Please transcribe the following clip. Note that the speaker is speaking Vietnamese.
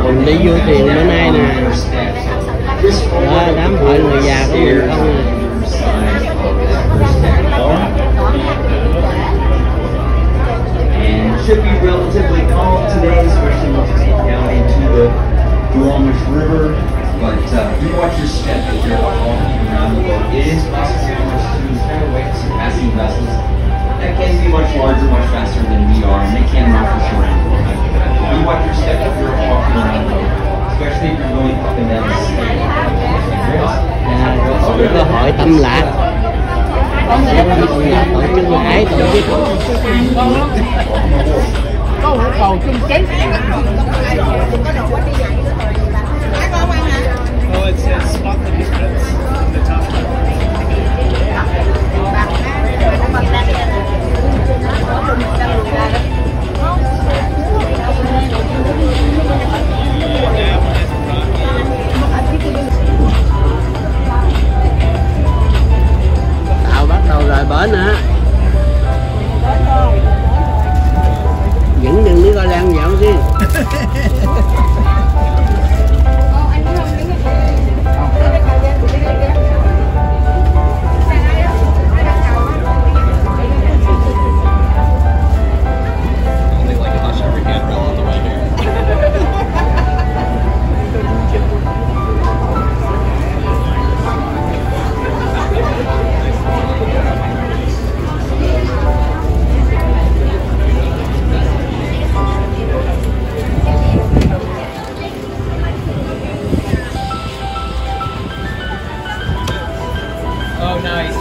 Mình đi vô thuyền bữa nay nè. Đó, đám hội người già của mình không nè. Should be relatively calm today, especially once you get down into the Duwamish River. But do watch your step as you're walking around the boat. It is possible to kind of wait some passing vessels that can be much larger, much faster than we are, and they can run for short end. Do watch your step as you're walking around the boat, especially if you're going up and down the street. Có hội tâm lạc. Tổ chức lãi, tổ chức có hộ cầu chung chén. Oh, it says spot the difference in the top. Tàu bắt đầu rời bến hả? Dẫn đừng đi coi Lan dạo chứ. Oh, nice.